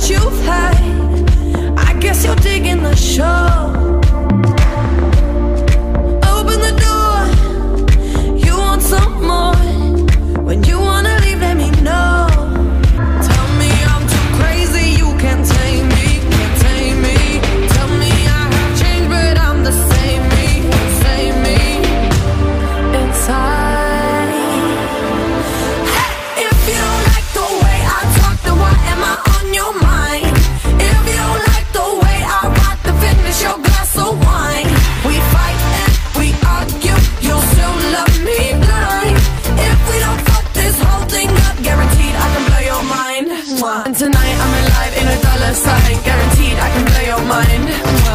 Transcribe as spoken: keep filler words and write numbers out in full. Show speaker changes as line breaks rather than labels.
that you've had. I guess you're digging the show. Open the door, you want some more. When you wanna leave, let me know. Tell me I'm too crazy, you can't tame me, can't tame me. Tell me I have changed, but I'm the same me, same me inside. Hey, if you don't like the way I talk, then why am I on your mind? If you don't like the way I rock, then finish your glass of wine. We fight and we argue, you'll still love me blind. If we don't fuck this whole thing up, guaranteed I can blow your mind. Mwah. And tonight I'm alive in a dollar sign, guaranteed I can blow your mind.